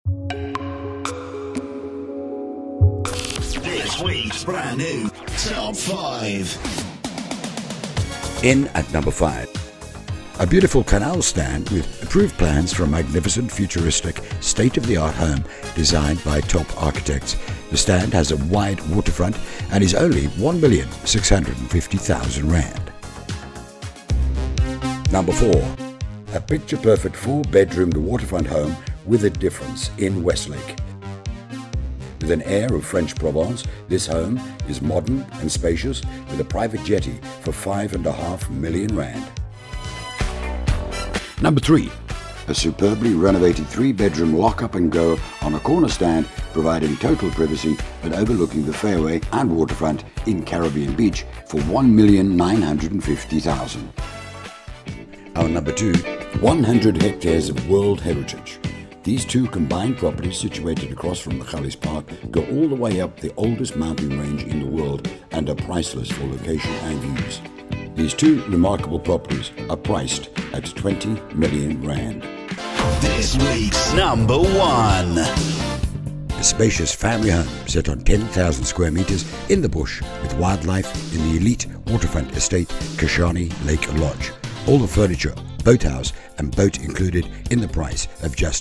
This week's brand new Top 5. In at number 5. A beautiful CANAL stand with approved plans for a magnificent, futuristic, state-of-the-art home designed by top architects. The stand has a wide waterfront and is only R1,650,000. Number 4. A picture-perfect 4-bedroomed waterfront home with a difference in Westlake. With an air of French Provence, this home is modern and spacious with a private jetty for R5.5 million. Number 3. A superbly renovated 3-bedroom lock-up and go on a corner stand, providing total privacy and overlooking the fairway and waterfront in Caribbean Beach for R1,950,000. Our number 2. 100 hectares of World Heritage. These two combined properties, situated across from the Hartbeespoort, go all the way up the oldest mountain range in the world and are priceless for location and views. These two remarkable properties are priced at R20 million. This week's number 1. A spacious family home set on 10,000 square meters in the bush with wildlife in the elite waterfront estate Kashani Lake Lodge. All the furniture, boathouse and boat included in the price of just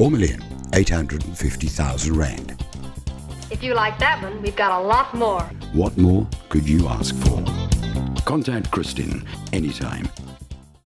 R4,850,000. If you like that one, we've got a lot more. What more could you ask for? Contact Kristin anytime